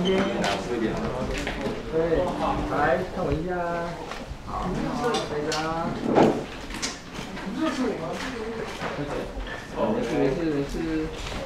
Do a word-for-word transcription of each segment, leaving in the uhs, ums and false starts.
对，来看我一下。好，回家。没事没事没事。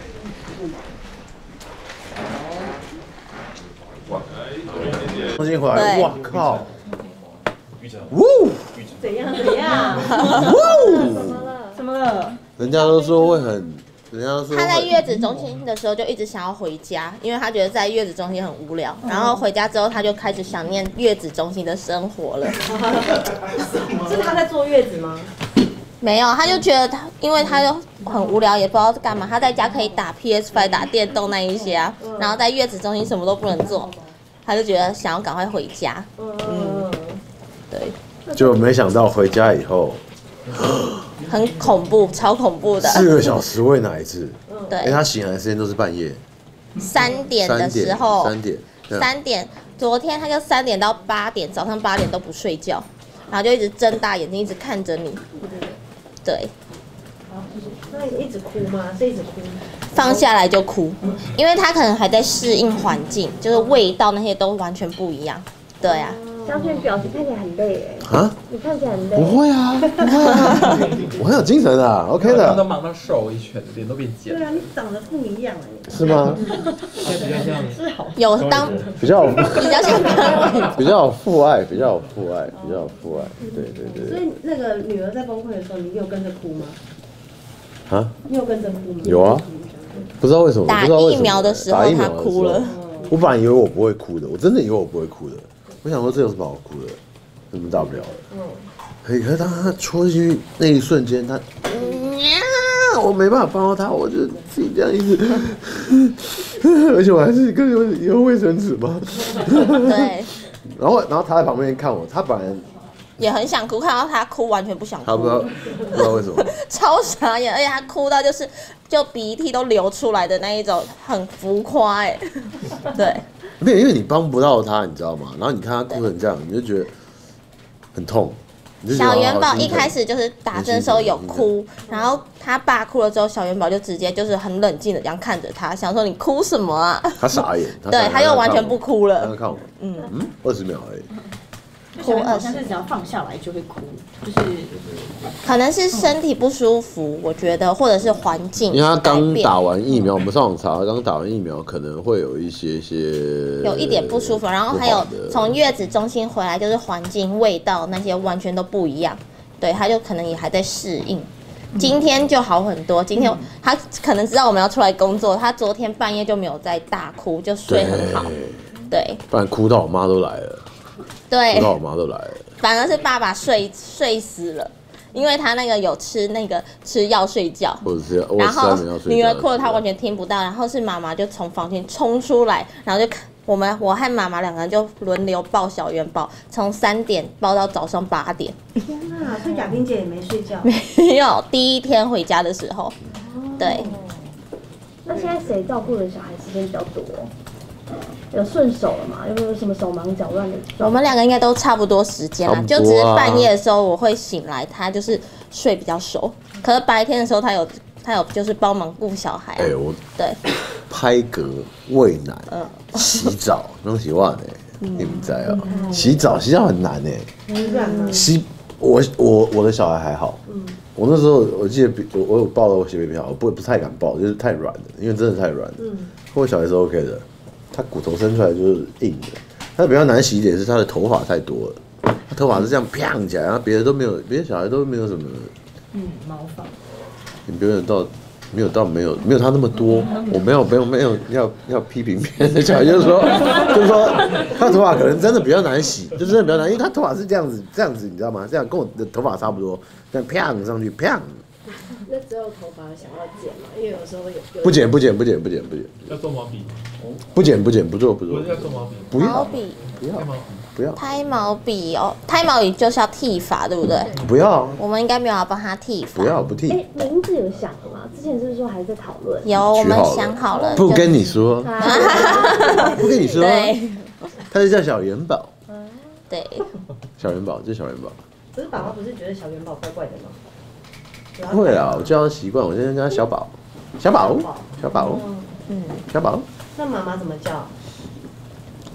哇！重新回来，哇靠！呜！ 怎样怎样？ 呜！ 怎么了？怎么了？ 人家都说会很。人家说他在月子中心的时候就一直想要回家，因为他觉得在月子中心很无聊。然后回家之后，他就开始想念月子中心的生活了。 是他在坐月子吗？ 没有，他就觉得他，因为他就很无聊，也不知道干嘛。他在家可以打 P S 五、打电动那一些啊，然后在月子中心什么都不能做，他就觉得想要赶快回家。嗯，对。 就没想到回家以后。 很恐怖，超恐怖的。 四个小时喂奶一次， 对。 因为他醒来的时间都是半夜， 三点的时候， 三点， 三点。昨天他就三点到八点，早上八点都不睡觉，然后就一直睁大眼睛，一直看着你。对。 那一直哭吗？是一直哭？ 放下来就哭，因为他可能还在适应环境，就是味道那些都完全不一样。对啊。 张轩表情看起来很累哎。啊？你看起来很累。 不会啊，不会啊，我很有精神的 ，OK 的。 他都忙到瘦一圈，脸都变尖。 对啊，你长得不一样哎。 是吗？ 现在比较像。 是好。 有当比较比较像当比较有父爱，比较有父爱，比较有父爱。对对对。 所以那个女儿在崩溃的时候，你有跟着哭吗？ 啊？ 你有跟着哭吗？ 有啊。不知道为什么。 打疫苗的时候他哭了。 我本来以为我不会哭的，我真的以为我不会哭的。我想说这有什么好哭的？有什么大不了的？嗯。可是当他戳进去那一瞬间，他，我没办法帮到他，我就自己这样一直，而且我还是跟有有卫生纸嘛。 对。 然后，然后他在旁边看我，他本来也很想哭，看到他哭完全不想哭。 他不知道，不知道为什么。 超傻眼，而且他哭到就是就鼻涕都流出来的那一种，很浮夸哎。对。 没有，因为你帮不到他，你知道吗？然后你看他哭成这样，你就觉得很痛。 小元宝一开始就是打针的时候有哭，然后他爸哭了之后，小元宝就直接就是很冷静的这样看着他，想说你哭什么啊？ 他傻眼， 对，他又完全不哭了。 他看我，嗯嗯，二十秒而已。 哭好像是只要放下来就会哭，就是可能是身体不舒服，我觉得，或者是环境。 因为他刚打完疫苗，我们上网查，刚打完疫苗可能会有一些些有一点不舒服，然后还有从月子中心回来，就是环境、味道那些完全都不一样。对，他就可能也还在适应。今天就好很多，今天他可能知道我们要出来工作，他昨天半夜就没有再大哭，就睡很好。对， 不然哭到我妈都来了。 对， 哭到我妈都来了。 反而是爸爸睡睡死了，因为他那个有吃那个吃药睡觉，然后女儿哭了，他完全听不到，然后是妈妈就从房间冲出来，然后就我们我和妈妈两个人就轮流抱小元宝，从三点抱到早上八点。 天哪！所以雅萍姐也没睡觉。 没有，第一天回家的时候，对。 那现在谁照顾的小孩时间比较多？有顺手了嘛？有没有什么手忙脚乱的？ 我们两个应该都差不多时间啦，就只是半夜的时候我会醒来，他就是睡比较熟。可是白天的时候他有他有就是帮忙顾小孩、啊。哎、欸， 我对拍嗝、喂奶、嗯、洗澡，弄洗碗哎，你们在啊？洗澡洗澡很难哎、欸，洗我我我的小孩还好，嗯，我那时候我记得我我有抱到我鞋比较好，我不不太敢抱，就是太软了，因为真的太软了。嗯，我小孩是 OK 的。他骨头生出来就是硬的，他比较难洗一点是他的头发太多了，他头发是这样啪起来，然后别的都没有，别的小孩都没有什么， 嗯，毛发， 你别人到没有到没有没有他那么多，我没有没有没有要要批评别人的小孩，就是说就是说他头发可能真的比较难洗，就真的比较难，因为他头发是这样子这样子，你知道吗？这样跟我的头发差不多，这样啪上去啪。 那只有头发想要剪嘛，因为有时候有不剪不剪不剪不剪不剪， 要做毛笔吗？ 不剪不剪不做不做。 要做毛笔？ 不要毛笔不要不要。 胎毛笔哦，胎毛笔就是要剃发，对不对？ 不要。 我们应该没有要帮他剃发。 不要不剃。 哎，名字有想了吗？之前是不是说还在讨论？ 有，我们想好了。 不跟你说。不跟你说。 对。 他就叫小元宝。 对。 小元宝，就小元宝。 可是爸爸不是觉得小元宝怪怪的吗？ 不会啊，我叫他习惯，我现在叫他小宝，小宝，小宝，嗯，小宝。 那妈妈怎么叫？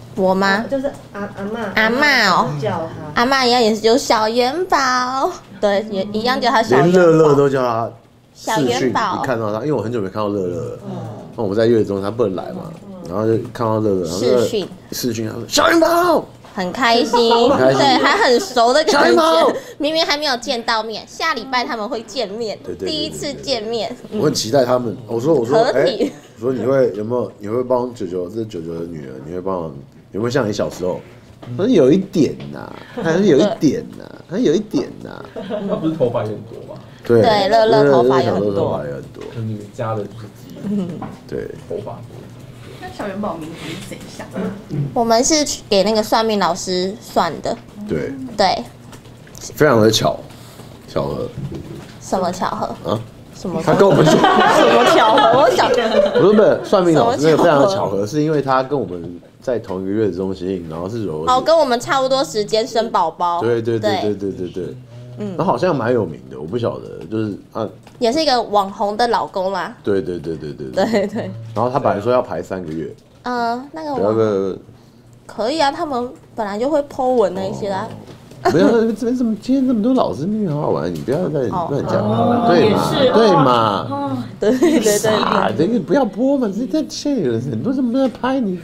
我吗？ 就是阿阿嬷。 阿嬷哦， 叫他。 阿嬷一样也是叫小元宝，对，也一样叫他小元宝。 连乐乐都叫他小元宝。 一看到他，因为我很久没看到乐乐了，那我们在月中他不能来嘛，然后就看到乐乐，然后视讯， 视讯，他说小元宝。 很开心，对，还很熟的感觉。明明还没有见到面，下礼拜他们会见面，第一次见面。 我很期待他们。我说，我说， 合体。 我说你会有没有？你会帮九九？这是九九的女儿，你会帮？有没有像你小时候？我说有一点呐，还是有一点呐，还是有一点呐。 他不是头发也很多吗？ 对对，乐乐头发也很多， 头发也很多。 你们家的就是基因， 对， 头发多。 那小元宝名字是谁想的？ 我们是给那个算命老师算的。 对对， 非常的巧，巧合。 什么巧合啊？什么？ 他跟我们说什么巧合？我想， 不是不是，算命老师那个非常的巧合，是因为他跟我们在同一个月子中心，然后是柔哦，跟我们差不多时间生宝宝。 对对对对对对对。嗯，然后好像蛮有名的，我不晓得，就是啊， 也是一个网红的老公啦。 对对对对对对对。 然后他本来说要排三个月。 嗯，那个网红可以啊，他们本来就会 po 文那一些啦。 没有，这边这么今天这么多老师命很好玩，你不要再乱讲，对嘛？对嘛？ 对对对对， 啊，这个不要播嘛，这这现在有很多人都在拍你。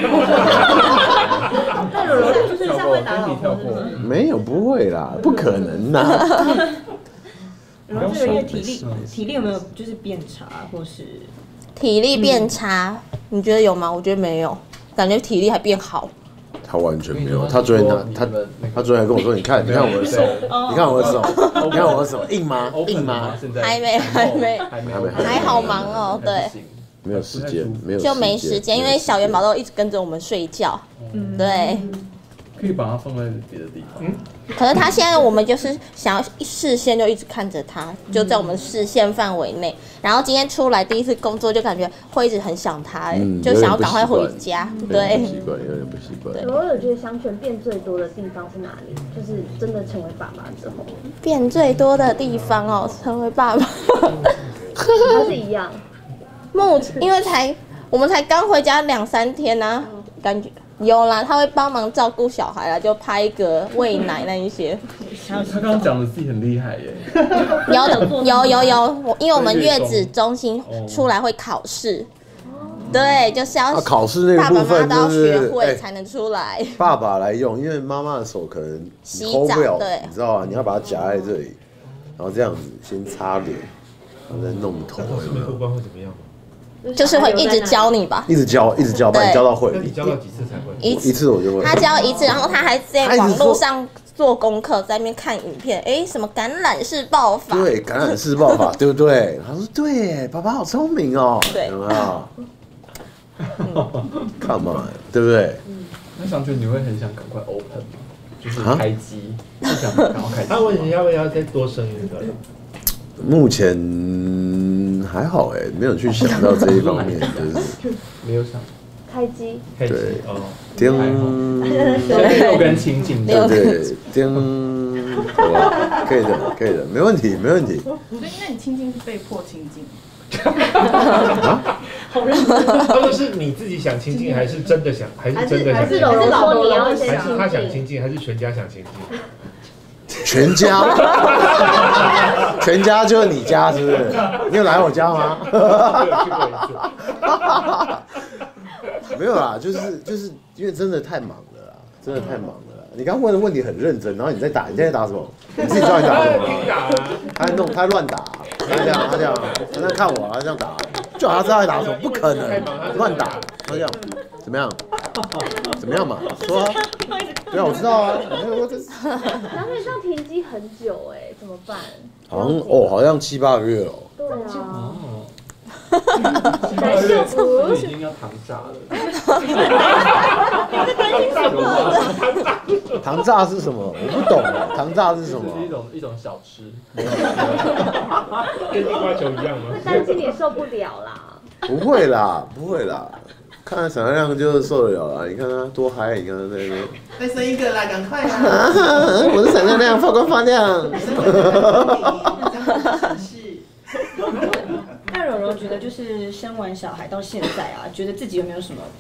那柔柔就是像会打老婆， 没有，不会啦，不可能啦。 柔柔这个月体力体力有没有就是变差，或是体力变差？你觉得有吗？我觉得没有，感觉体力还变好。 他完全没有，他昨天他他他昨天还跟我说，你看你看我的手，你看我的手，你看我的手硬吗？硬吗？ 还没还没还没还好忙哦，对， 没有时间，没有就没时间，因为小元宝都一直跟着我们睡觉，对。 可以把它放在别的地方。 可是他现在我们就是想要视线就一直看着他，就在我们视线范围内。然后今天出来第一次工作，就感觉会一直很想他，哎，就想要赶快回家。对， 不习惯，有点不习惯。 我有觉得香泉变最多的地方是哪里？就是真的成为爸爸之后， 变最多的地方哦，成为爸爸， 还是一样。 目因为才我们才刚回家两三天啊，感觉。有啦，他会帮忙照顾小孩啦，就拍个喂奶那一些。 他刚刚讲的自己很厉害耶。 有有有有，因为我们月子中心出来会考试，对，就是要考试那个部分都要学会才能出来。 爸爸来用，因为妈妈的手可能洗澡，对， 你知道吗？你要把它夹在这里，然后这样子先擦脸，然后再弄头，有没有？ 不管会怎么样吗？ 就是会一直教你吧， 一直教，一直教，把你教到会。 那你教到几次才会？ 一一次我就会。 他教一次，然后他还在网络上做功课，在那边看影片，哎，什么橄榄式爆法？ 对，橄榄式爆法，对不对？他说对，爸爸好聪明哦， 对， 有没有 ？Come on， 对不对？ 那想觉得你会很想赶快 open 吗？就是开机，不想赶快开机。 他问你要不要再多生一个？ 目前还好哎，没有去想到这一方面，就是没有想开机， 对哦， 叮， 六根清净， 对对，叮，好吧，可以的，可以的，没问题，没问题。 所以那你清净是被迫清净？ 啊，好认真。他们是你自己想清净，还是真的想，还是真的想？ 还是柔柔说你要先清净？ 他想清净，还是全家想清净？ 全家，全家就是你家，是不是？你有来我家吗？没有啦，就是就是因为真的太忙了啦，真的太忙了啦。你刚问的问题很认真，然后你在打，你现在打什么？你自己知道你打什么吗？他弄，他乱打，他这样，他这样，他在看我，他这样打，就好像知道在打什么，不可能乱打，他这样，怎么样？怎么样嘛？说啊，对啊，我知道啊。 然后你这样停机很久哎，怎么办？ 好像哦，好像七八个月了。 对啊。 感谢福，已经要糖炸了。 你在担心什么？ 糖炸是什么？我不懂啊。糖炸是什么？ 是一种一种小吃。 跟地瓜球一样吗？ 会担心你受不了啦。 不会啦，不会啦。看他闪亮就受得了啦！你看他多嗨，你看他在那边。 再生一个啦，赶快啦！ 我的闪亮亮发光发亮。 那柔柔觉得，就是生完小孩到现在啊，觉得自己有没有什么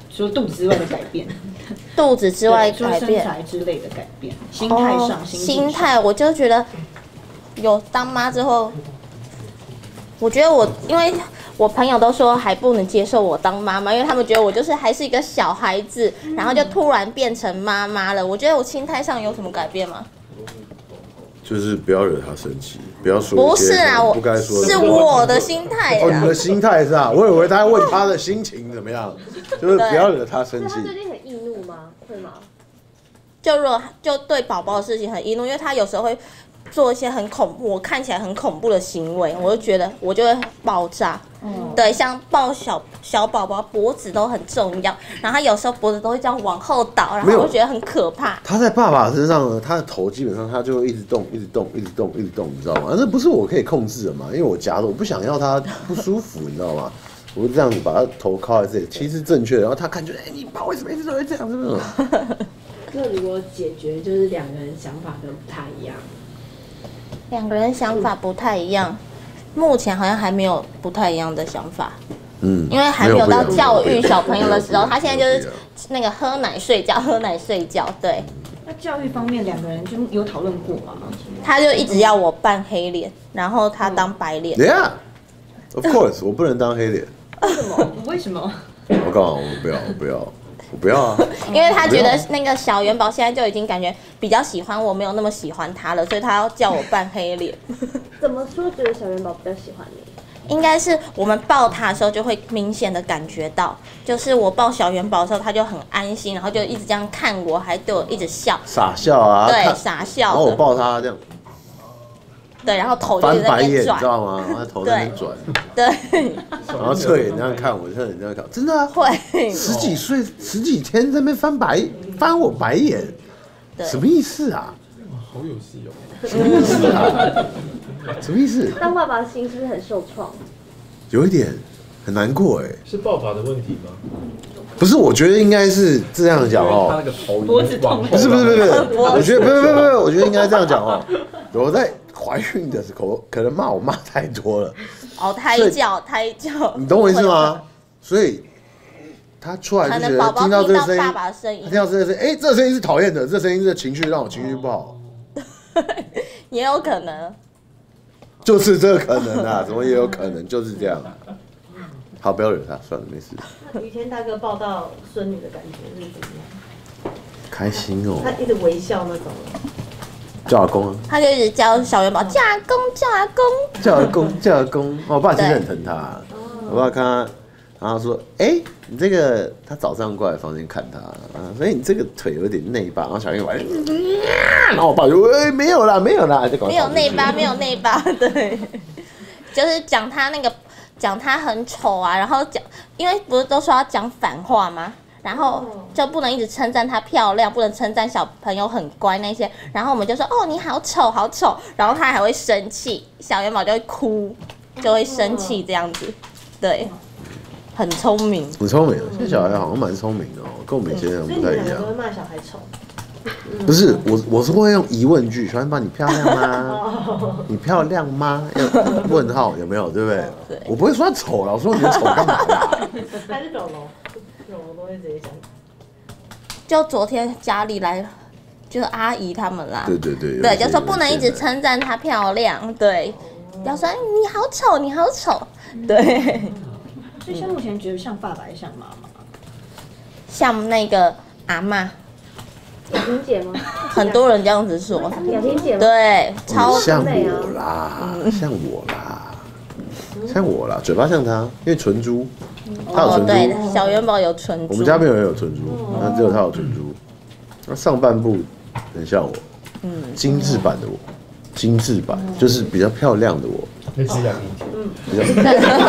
除了肚子之外的改变， 肚子之外除了身改变， 材之类的改变，心态上， 哦、 心心态，我就觉得有当妈之后，我觉得我因为我朋友都说还不能接受我当妈妈，因为他们觉得我就是还是一个小孩子，然后就突然变成妈妈了。我觉得我心态上有什么改变吗？ 就是不要惹他生气，不要说不是啊，我不该说的。 是我的心态哦， 啦。 你的心态是啊，我以为他问他的心情怎么样，就是不要惹他生气。 他最近很易怒吗？会吗？ 就如果就对宝宝的事情很易怒，因为他有时候会做一些很恐怖，我看起来很恐怖的行为，我就觉得我就会爆炸。嗯，对，像抱小小宝宝脖子都很重要，然后他有时候脖子都会这样往后倒，然后我就觉得很可怕。 他在爸爸身上呢，他的头基本上他就会一直动，一直动，一直动，一直动，你知道吗？那不是我可以控制的嘛，因为我夹的，我不想要他不舒服，你知道吗？我就这样子把他头靠在这里，其实正确的，然后他看就哎、欸，你爸为什么一直都会这样子呢？ 那如果解决就是两个人想法都不太一样， 两个人想法不太一样，目前好像还没有不太一样的想法。嗯，因为还没有到教育小朋友的时候，他现在就是那个喝奶睡觉，喝奶睡觉。对。 那教育方面两个人就有讨论过吗？ 他就一直要我扮黑脸，然后他当白脸。 Yeah，of course， 我不能当黑脸。 为什么？为什么？ 我干嘛？我不要，我不要。我不要啊， 因为他觉得那个小元宝现在就已经感觉比较喜欢我，没有那么喜欢他了，所以他要叫我扮黑脸。 怎么说觉得小元宝比较喜欢你？ 应该是我们抱他的时候就会明显的感觉到，就是我抱小元宝的时候，他就很安心，然后就一直这样看我，还对我一直笑， 傻笑啊， 对，傻笑。 然后我抱他这样。 对，然后头就在那边转， 你知道吗？然后头在那边转， 对， 然后侧眼这样看我，侧眼这样看，真的啊， 会十几岁十几天在那边翻白翻我白眼，什么意思啊？ 好有戏哦！ 什么意思啊？什么意思？ 当爸爸的心是不是很受创？ 有一点很难过哎。 是抱法的问题吗？ 不是，我觉得应该是这样讲哦。 他那个头脖子痛， 不是不是不是，我觉得不是不是不是，我觉得应该这样讲哦。我在怀孕的时候，可能骂我骂太多了。 哦，胎教胎教， 你懂我意思吗？所以他出来就觉得听到这个声音， 爸声音， 听到这个声音，哎，这个声音是讨厌的，这声音是情绪让我情绪不好。 也有可能。 就是这个可能啊，怎么也有可能就是这样。好，不要惹他，算了，没事。 那雨天大哥抱到孙女的感觉是怎么样？ 开心哦。 他一直微笑那种。 叫阿公啊。 他就一直叫小元宝叫阿公，叫阿公， 叫阿公，叫阿公。我爸其实很疼他、啊，我爸看他，然后说：“哎、欸，你这个……他早上过来房间看他，啊，所以你这个腿有点内八。”然后小元宝，然后我爸就：“哎、欸，没有啦，没有啦，就搞。” 没有内八，没有内八，对，就是讲他那个。讲他很丑啊，然后讲，因为不是都说要讲反话吗？然后就不能一直称赞她漂亮，不能称赞小朋友很乖那些。然后我们就说哦你好丑好丑，然后他还会生气，小元宝就会哭，就会生气这样子，对，很聪明。 很聪明，现在小孩好像蛮聪明的哦，跟我们以前不太一样。 所以你们两个都会骂小孩丑？ 不是我，我是会用疑问句，喜欢把你漂亮吗？你漂亮吗？要问号有没有？对不对？ 对。 我不会说他丑了，我说你丑干嘛啦？ 还是柔柔，柔柔都会直接讲。 就昨天家里来，就是阿姨他们啦。 对对对。 对，就说不能一直称赞她漂亮，对，要说你好丑，你好丑，对。 所以像目前觉得像爸爸还是像妈妈？ 像那个阿嬷。 雅婷姐吗？ 很多人这样子说。 雅婷姐吗？ 对，超像我啦，像我啦，像我啦，嘴巴像他，因为唇珠，他有唇珠。 对，小元宝有唇珠。 我们家没有人有唇珠，那只有他有唇珠。那上半部很像我，嗯，精致版的我，精致版就是比较漂亮的我。 那是雅婷姐。 嗯。比较。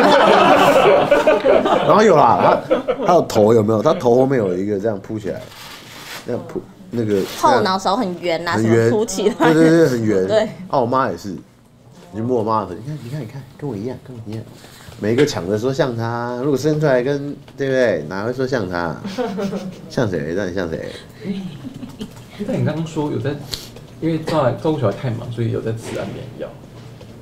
然后有啦，他他有头有没有？他头后面有一个这样铺起来，这样铺。那个后脑勺很圆呐， 很圆， 凸起来， 对对对，很圆。 对， 啊，我妈也是，你摸我妈的头，你看，你看，你看，跟我一样，跟我一样。每一个抢着说像她，如果生出来跟对不对，哪会说像她？像谁？到底像谁？ 但你刚刚说有在，因为照照顾小孩太忙，所以有在吃安眠药。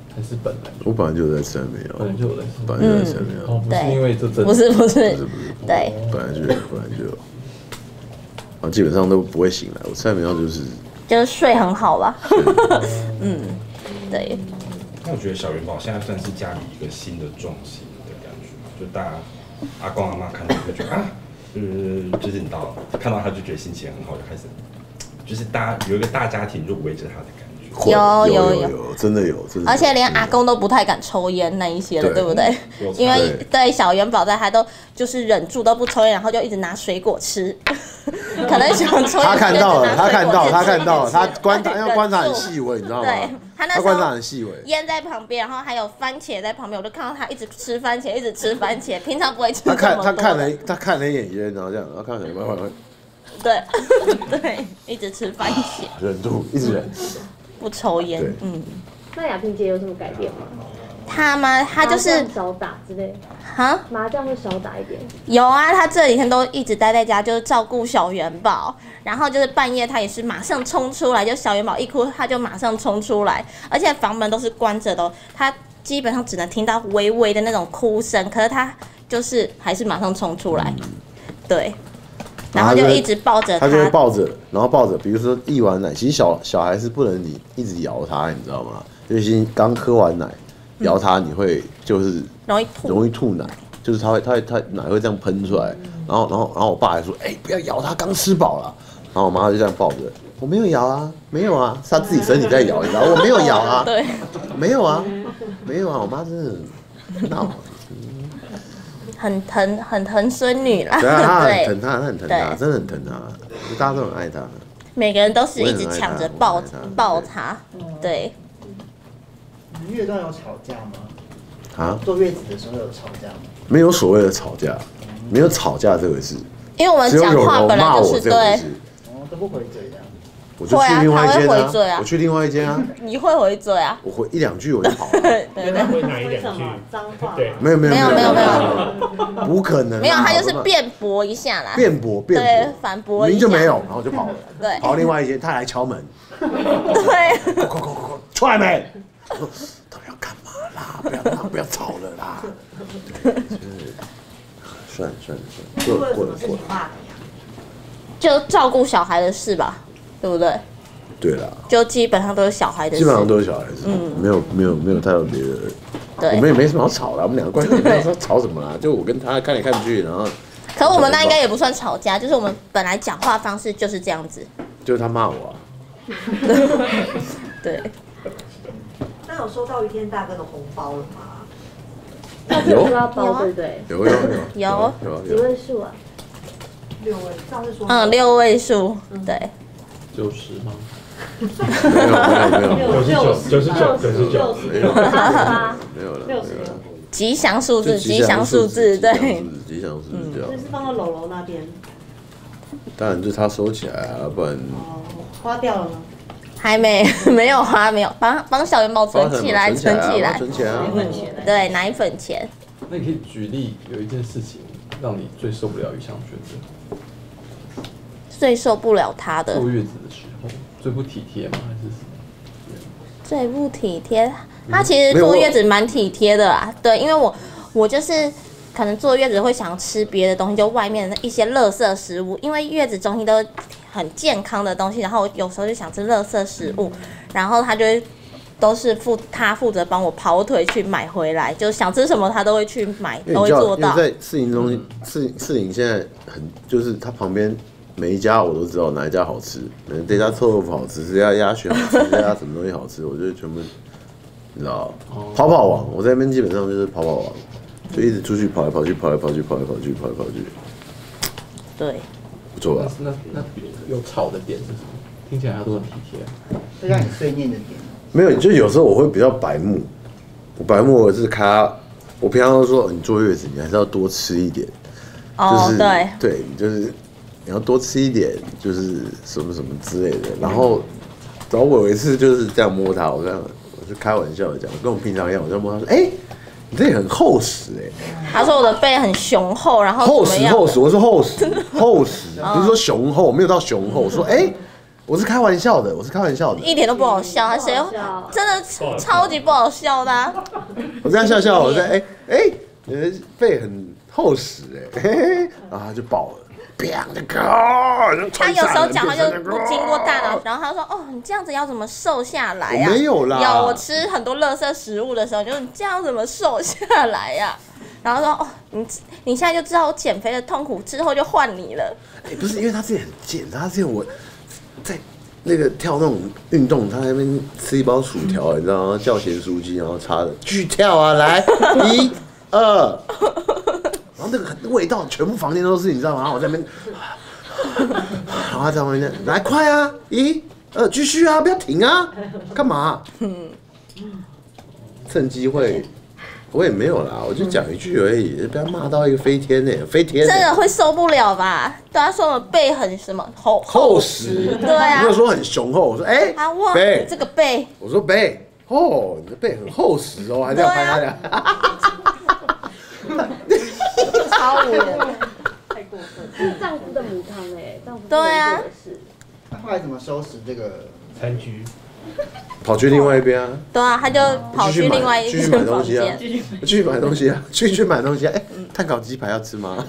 还是本来？ 我本来就有在吃安眠药， 本来就有在吃， 本来就有在吃安眠药。 哦，不是因为这真不是不是不是不是， 对， 本来就有，本来就有。啊，基本上都不会醒来。我吃安眠药就是就是睡很好吧。嗯，对。 那我觉得小元宝现在算是家里一个新的重心的感觉，就大家阿公阿妈看到会觉得啊，呃，就是你到看到他就觉得心情很好，就开始就是大家有一个大家庭就围着他的感觉。 有有有有，真的有，真的。 而且连阿公都不太敢抽烟那一些了，对不对？因为对小元宝在，他都就是忍住都不抽烟，然后就一直拿水果吃。可能想抽烟。 他看到了，他看到，他看到，他观察要观察很细微，你知道吗？ 对，他那时候观察很细微。 烟在旁边，然后还有番茄在旁边，我就看到他一直吃番茄，一直吃番茄。平常不会吃这么多。 他看他看了他看了一眼烟，然后这样，然后看了慢慢慢。 对对，一直吃番茄。 忍住，一直忍。 不抽烟，嗯。 那雅萍姐有什么改变吗？ 她吗？她就是少打之类。 哈？ 麻将会少打一点。 有啊，她这几天都一直待在家，就是照顾小元宝。然后就是半夜，她也是马上冲出来，就小元宝一哭，她就马上冲出来，而且房门都是关着的哦，她基本上只能听到微微的那种哭声，可是她就是还是马上冲出来，嗯、对。然后就一直抱着他， 他就会抱着，然后抱着，比如说一碗奶，其实小小孩是不能你一直摇他，你知道吗？尤其刚喝完奶，摇他你会就是容易吐， 容易吐奶，就是他会他会他奶会这样喷出来，然后然后然后我爸还说，哎、欸，不要摇他，刚吃饱了，然后我妈就这样抱着，我没有摇啊，没有啊，是他自己身体在摇，你知道，我没有摇啊， 对， 没有啊，没有啊，我妈真的闹。 很疼，很疼孙女啦。 对啊，他很疼他，他很疼他，真的很疼他，大家都很爱他。 每个人都是一直抢着抱抱他，对。 你月段有吵架吗？ 啊？ 坐月子的时候有吵架吗？ 没有所谓的吵架，没有吵架这回事。 因为我们讲话本来就是对。 哦，都不回嘴这样。 我就去另外一间啊， 我去另外一间啊。 你会回嘴啊？ 我回一两句我就跑了。 对对，回哪一两句？ 脏话？ 对， 没有没有没有没有没有， 不可能。 没有，他就是辩驳一下啦。 辩驳辩驳， 对，反驳一下。 明就没有，然后就跑了。 对， 跑另外一间，他来敲门。 对， 快快快快，出来没？我说到底要干嘛啦？不要不要吵了啦。算了算了算了，过了过了过了。 就照顾小孩的事吧。对不对？ 对啦， 就基本上都是小孩的事， 基本上都是小孩子，嗯，没有没有没有太有别的，对，我们也没什么好吵的，我们两个关系也没有说吵什么啦，就我跟他看来看去，然后， 可我们那应该也不算吵架，就是我们本来讲话方式就是这样子， 就是他骂我、啊， 对。 那有收到于天大哥的红包了吗？ 有要包对不对？ 有有有有有几位数啊？ 六位，上次说嗯六位数，对。 九十吗？ 没有没有没有， 九十九九十九九十九， 没有了没有了没有了。 吉祥数字，吉祥数字，对， 吉祥数字这样。 所以是放到楼楼那边。 当然就是他收起来啊，不然。 哦，花掉了吗？ 还没，没有花，没有帮帮小元宝存起来，存起来， 存起来， 奶粉钱。 对，奶粉钱。 那你可以举例有一件事情让你最受不了于翔轩的。 最受不了他的坐月子的时候，最不体贴吗？还是什么？ 最不体贴，他其实坐月子蛮体贴的啦。对，因为我我就是可能坐月子会想吃别的东西，就外面的一些垃圾食物，因为月子中心都很健康的东西，然后我有时候就想吃垃圾食物，然后他就会都是负他负责帮我跑腿去买回来，就想吃什么他都会去买，都会做到。 因为在试营中心，试试营现在很就是它旁边。每一家我都知道哪一家好吃，这家臭豆腐好吃，这家鸭血好吃，这家什么东西好吃，我就全部你知道，跑跑王，我在那边基本上就是跑跑王，就一直出去跑来跑去，跑来跑去，跑来跑去，跑来跑去。 对， 不错吧？ 那那有吵的点是什么？听起来他都很体贴。 会让你碎念的点？ 没有，就有时候我会比较白目，我白目我是开，我平常都说你坐月子你还是要多吃一点，就是对对，就是你要多吃一点，就是什么什么之类的。然后，然后我有一次就是这样摸他，我这样我是开玩笑的讲，跟我平常一样，我这样摸他说，哎、欸，你这也很厚实哎、欸。 他说我的背很雄厚，然后厚实厚实，我说厚实厚实，不是说雄厚，没有到雄厚。我说哎、欸， 我是开玩笑的，我是开玩笑的， 一点都不好笑，他谁真的超级不好笑的、啊。 我这样笑笑，我在哎哎，你的背很厚实哎，嘿嘿，然后他就爆了。 他有时候讲话就不经过大脑，然后他说：“哦，你这样子要怎么瘦下来呀、啊？” 没有啦， 有我吃很多垃圾食物的时候，就是你这样怎么瘦下来呀、啊？然后说：“哦，你你现在就知道我减肥的痛苦，之后就换你了。” 哎，不是，因为他之前很贱，他之前我在那个跳那种运动，他那边吃一包薯条，你知道吗？叫咸酥鸡，然后插着继续跳啊，来一二。然后那个味道，全部房间都是，你知道吗？然后我在那边，然后他在旁边来快啊，一、二，继续啊，不要停啊，干嘛？趁机会，我也没有啦，我就讲一句而已，不要骂到一个飞天呢、欸，飞天、欸， 真的会受不了吧？对他说我背很什么厚厚实， 对啊， 没有说很雄厚，我说哎， 啊哇， 背这个背， 我说背，哦，你的背很厚实哦，还这样拍他俩。 超无言，太过分。是丈夫的母汤哎，丈夫对啊。 那后来怎么收拾这个餐具？ 跑去另外一边啊。 对啊，他就跑去另外一间房间， 继续买东西啊，继续买东西啊。哎，炭烤鸡排要吃吗？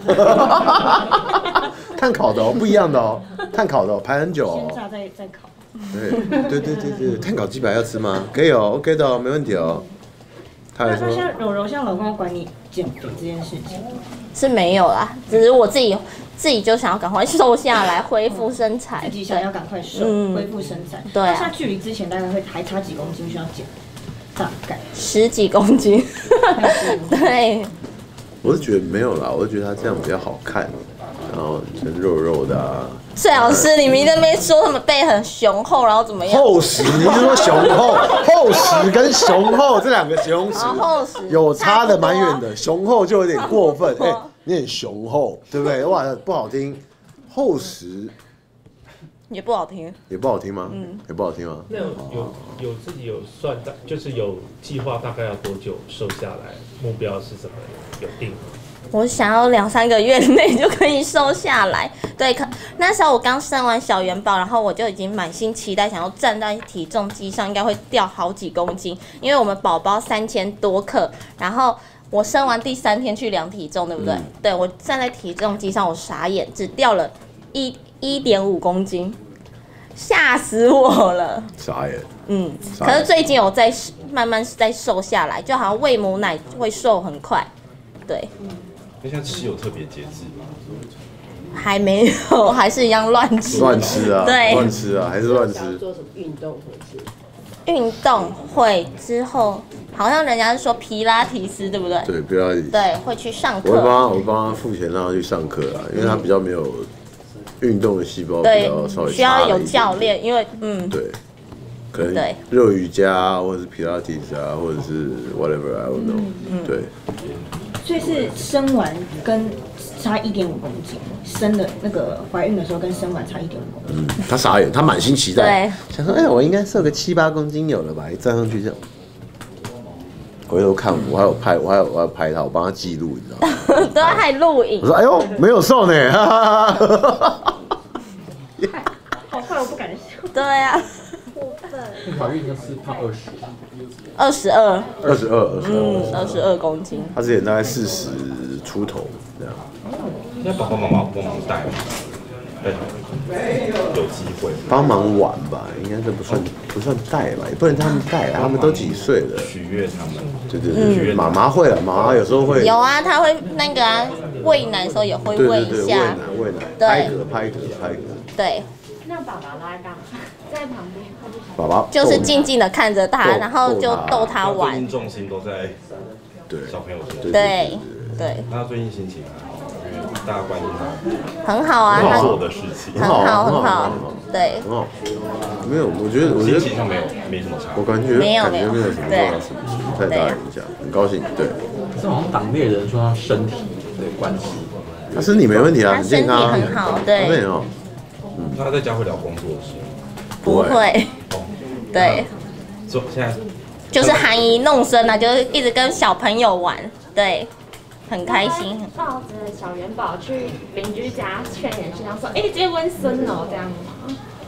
炭烤的哦，不一样的哦，炭烤的哦，排很久哦。 先炸再再烤。 对对对对对，炭烤鸡排要吃吗？可以哦 ，OK 的哦，没问题哦。他还说， 那像柔柔像老公要管你减肥这件事情是没有啦，只是我自己自己就想要赶快瘦下来，恢复身材， 自己想要赶快瘦， 嗯、 恢复身材。 对啊， 那距离之前大概会还差几公斤需要减？大概十几公斤。对， 我是觉得没有啦，我是觉得他这样比较好看，然后很肉肉的啊。 最好是你们那边说他们背很雄厚，然后怎么样？ 厚实，你是说雄厚？厚实跟雄厚这两个形容词有差的蛮远的，雄厚就有点过分，哎、欸，你很雄厚，对不对？哇，不好听。厚实也不好听， 也不好听吗？嗯，也不好听吗？ 那有有有自己有算大，就是有计划大概要多久瘦下来？目标是什么？有定吗？ 我想要两三个月内就可以瘦下来。对，可那时候我刚生完小元宝，然后我就已经满心期待，想要站在体重机上，应该会掉好几公斤，因为我们宝宝三千多克，然后我生完第三天去量体重，对不对？嗯、对，我站在体重机上，我傻眼，只掉了一一点五公斤，吓死我了。 傻眼。 嗯，可是最近有在慢慢在瘦下来，就好像喂母奶会瘦很快，对。 那现在吃有特别节制吗？ 还没有，还是一样乱吃。 乱吃啊！ 对， 乱吃啊，还是乱吃。 做什么运动会吃？ 运动会之后，好像人家是说皮拉提斯，对不对？ 对，皮拉提斯。 对，会去上课。 我会帮他，我帮他付钱让他去上课啊，因为他比较没有运动的细胞，比较稍微需要有教练，因为嗯， 对，可能热瑜伽啊，或者是皮拉提斯啊，或者是 whatever I don't know，嗯，对。 所以是生完跟差一点五公斤，生的那个怀孕的时候跟生完差一点五公斤。 嗯，他傻眼，他满心期待，想说，哎、欸，我应该瘦个七八公斤有了吧？一站上去这样，回头看我还有拍，我还有我还有拍他，我帮他记录，你知道吗？ 都还录影。 我说，哎呦，没有瘦呢，哈哈哈。 好快，我不敢笑。 对啊。 怀孕就是胖二十， 二十二， 二十二，二十二， 嗯，二十二公斤。 他之前大概四十出头这样。 现在爸爸妈妈帮忙带吗？对，有机会帮忙玩吧，应该这不算不算带吧，也不能他们带，他们都几岁了。 取悦他们， 对对对，妈妈会了，妈妈有时候会。 有啊，他会那个啊，喂奶的时候也会喂一下。 喂奶喂奶，拍嗝拍嗝拍嗝。 对。 那爸爸拉干嘛？在旁边。 爸爸就是静静的看着他，然后就逗他玩。 最近重心都在对小朋友身上。 对对。 那他最近心情还好，因为大家关心他。 很好啊， 他做的事情很好很好，对。 很好。没有，我觉得我觉得心情上没有没什么差。 我感觉没有没有没有什么受到什么太大影响，很高兴。对。 这好像党内人说他身体的关系， 他身体没问题啊，很健康， 很好，对。 很好。 嗯，那他在家会聊工作的事吗？ 不会。对， 所现在就是含饴弄孙啊，就是一直跟小朋友玩，对，很开心。 抱着小元宝去邻居家劝言，是想说，哎、欸，这温孙哦，这样吗？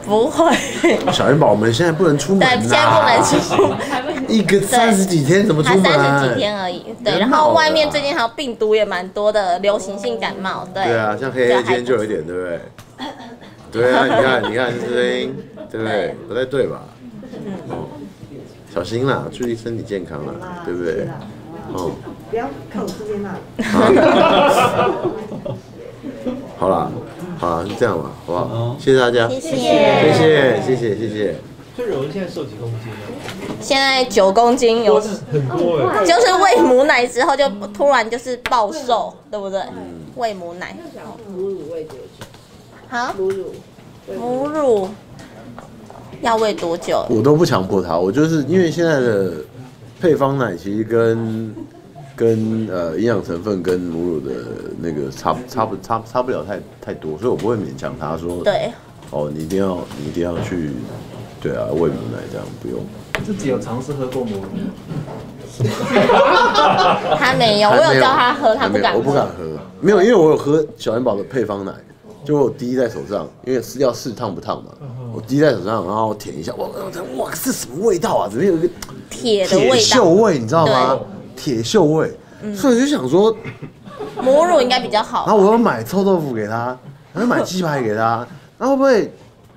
不会。 小元宝，我们现在不能出门、啊。 对，现在不能出门。 一个三十几天怎么出门？ 才三十几天而已。对，然后外面最近还有病毒也蛮多的，流行性感冒。对。 对啊，像黑黑今天就有一点，对不对？对啊，你看，你看这声音，对不对？不太对吧？哦，小心啦，注意身体健康啦，对不对？哦。 不要看我这边那。 好啦，好啦，就这样吧，好不好？谢谢大家， 谢谢， 谢谢，谢谢，谢谢。 所以柔现在瘦几公斤呢？ 现在九公斤有， 很多哎。 就是喂母奶之后就突然就是暴瘦，对不对？喂母奶。 母乳喂多久？ 好， 母乳， 母乳要喂多久？ 我都不强迫他，我就是因为现在的配方奶其实跟跟呃营养成分跟母乳的那个差差不差差不了太太多，所以我不会勉强他说， 对， 哦，你一定要你一定要去，对啊，喂母奶这样不用。 自己有尝试喝过母乳？ 他没有，我有教他喝，他不敢喝。 我不敢喝，没有，因为我有喝小元宝的配方奶，就我滴在手上，因为是要试烫不烫嘛，我滴在手上，然后舔一下，哇哇，这什么味道啊？怎么有一个铁的味道？ 铁锈味，你知道吗？铁锈味，所以我就想说， 母乳应该比较好。 然后我又买臭豆腐给他，然后买鸡排给他，然后会不会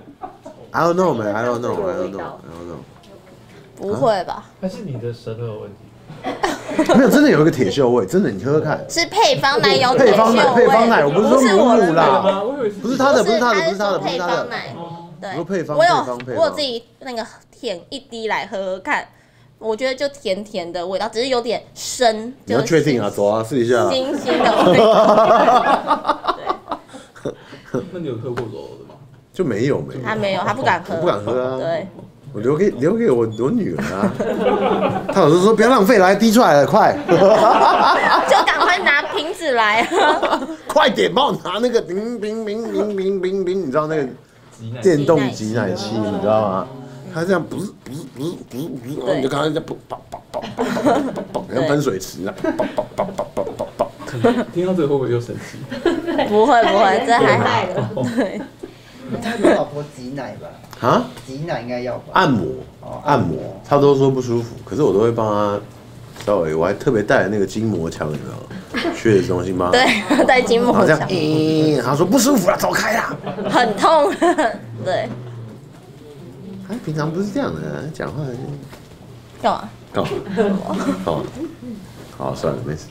？I don't know, man. I don't know. I don't know. I don't know. 不会吧？ 还是你的舌头有问题？ 没有，真的有一个铁锈味，真的，你喝喝看。 是配方奶有配方奶，配方奶，我不是说母乳啦， 不是他的，不是他的，不是他的， 不是他的。对， 我配方， 我有配我有自己那个舔一滴来喝喝看，我觉得就甜甜的味道，只是有点深。 你要确定啊，走啊，试一下。 新鲜的味道。 那你有喝过柔的吗？ 就没有没。 他没有，他不敢喝。 不敢喝啊。 对。 我留给留给我我女儿啊，她老师说不要浪费，来滴出来了，快， 就赶快拿瓶子来， 快点帮我拿那个冰冰冰冰冰冰冰，你知道那个电动挤奶器，你知道吗？它这样不是不是不是不是不是，然后你就看它在啵啵啵啵啵啵啵，像喷水池啊，啵啵啵啵啵啵啵。 听到这个会不会又生气？ 不会不会，这还好。对。 你老婆挤奶吧？ 啊？ 挤奶应该要吧？ 按摩，按摩，他都说不舒服，可是我都会帮他稍微，我还特别带了那个筋膜枪，你知道吗？血液中心吗？ 对，带筋膜枪。 好像，嗯，他说不舒服了，走开啦。 很痛，对。 他平常不是这样的，讲话。 干嘛？ 干嘛？好，好，算了，没事。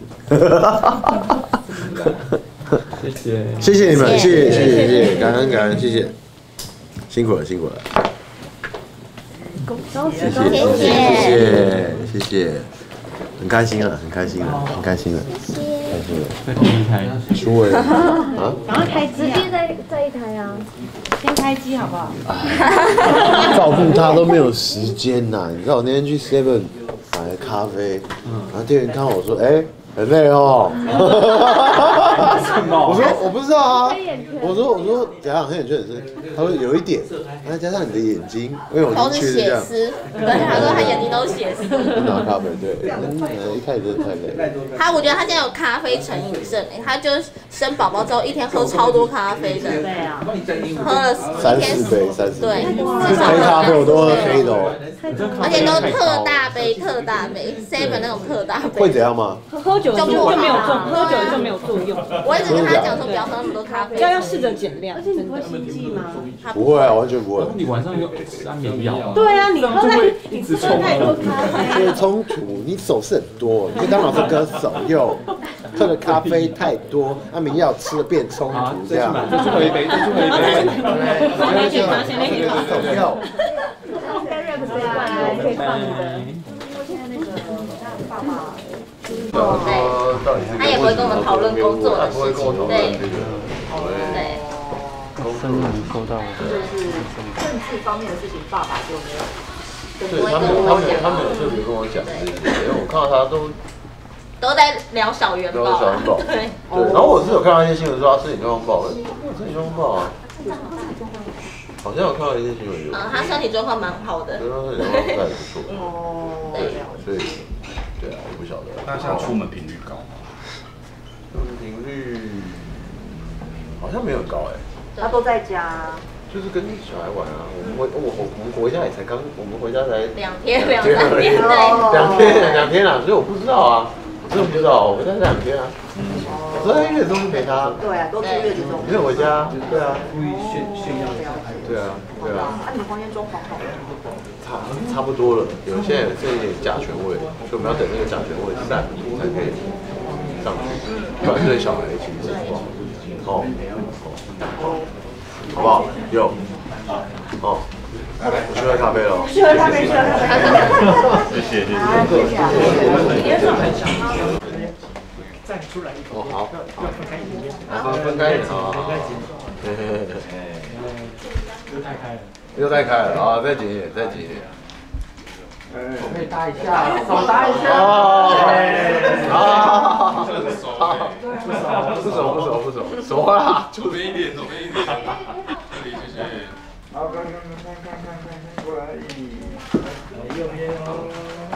谢谢， 谢谢你们，谢谢，谢谢，谢谢，感恩，感恩，谢谢，辛苦了，辛苦了。 恭喜， 谢谢，谢谢，谢谢，很开心了，很开心了，很开心了，开心了。 再开一台， 舒伟啊， 然后开直接再再一台啊， 先开机好不好？ 照顾他都没有时间呐，你知道我那天去 Seven 买了咖啡，然后店员看我说，哎。很累哦，我说我不知道啊，我说我说怎样黑眼圈很深，他说有一点，然后加上你的眼睛，因为我都是血丝，对，他说他眼睛都是血丝。 拿咖啡对，嗯，一开始真的太累。 他我觉得他现在有咖啡成瘾症哎，他就生宝宝之后一天喝超多咖啡的，对啊，喝了三四杯，三四杯， 对， 黑咖啡我都喝黑的哦， 而且都特大杯特大杯 ，seven 那种特大杯。 会怎样吗？ 喝酒就就没有作，喝酒就没有作用。 我一直跟他讲说不要喝那么多咖啡， 要要试着减量。 而且你不会心悸吗？ 不会啊，完全不会。 你晚上有安眠药？ 对啊，你喝太你喝太多咖啡。 有冲突，你手是很多，你当老师歌手又喝的咖啡太多，安眠药吃了变冲突这样。 再去喝一杯，再去喝一杯。 先去喝，先去喝。 手药。 该 rap 这一段还可以放你的，因为现在那个爸爸。 对，他也不会跟我们讨论工作的事情，对，对。 深入受到就是政治方面的事情，爸爸就没有。 对，他们他们他们有特别跟我讲这些，因为我看到他都都在聊小元宝， 小元宝，对对。然后我是有看到一些新闻说他身体状况不好，身体状况不好啊，好像有看到一些新闻有。 嗯，他身体状况蛮好的， 对，他身体状况还不错。 哦， 对，所以。对啊，我不晓得。 那像出门频率高吗？ 出门频率好像没有很高哎。 他都在家。 就就是跟小孩玩啊。我们回我我我们回家也才刚，我们回家才两天两三天，对， 两天两天啊，所以我不知道啊，我真的不知道，我回家才两天啊。我昨天月中陪他。 对啊，都是月子中。 没有回家，对啊。 故意炫炫耀一下。 对啊，对啊。 那你们房间装潢好了？ 差差不多了，有现在有这一点甲醛味，所以我们要等那个甲醛味散才可以上去，不然对小孩其实不好。哦，哦，好不好？有，哦，我去喝咖啡了。 去喝咖啡，去喝咖啡。 谢谢，谢谢。 啊，谢谢啊，谢谢。 站出来一点， 哦，好， 要分开一点点， 好，分开一点啊。 嘿嘿嘿嘿，又太开了， 又太开了啊！再紧一点，再紧一点。 手可以搭一下，手搭一下。 啊！ 这很熟， 不熟不熟不熟，熟啦！ 左边一点，左边一点。这里谢谢。 好，看看看看看看看过来，右边哦。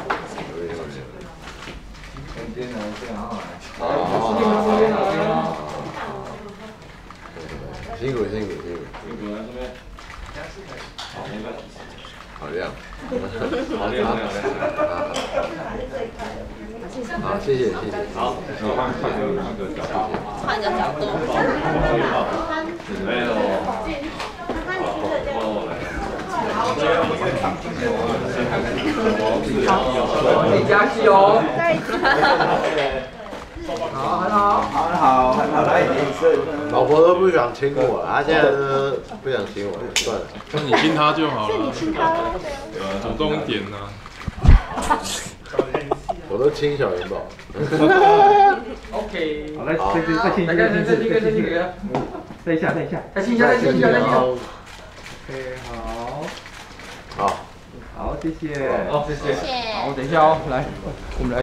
中间呢，这样好来。好，这边这边。 辛苦辛苦辛苦。 辛苦了这边。 好亮。 好亮好亮。 好，谢谢谢谢。 好，然后换换个那个角度。 换个角度。 没有。 你加戏哦。好，很好，很好，很好，来一点色。 老婆都不想亲我了，她现在呢不想亲我，算了。 那你亲她就好了。 你亲他， 对啊，主动一点呐。 我都亲小元宝。 OK， 好，来，再再再亲一个，再亲一个，再亲一个，再一下，再一下，再亲一下，再亲一下，再亲一下。OK， 好， 好， 好，谢谢， 好，谢谢。 好，等一下哦，来，我们来。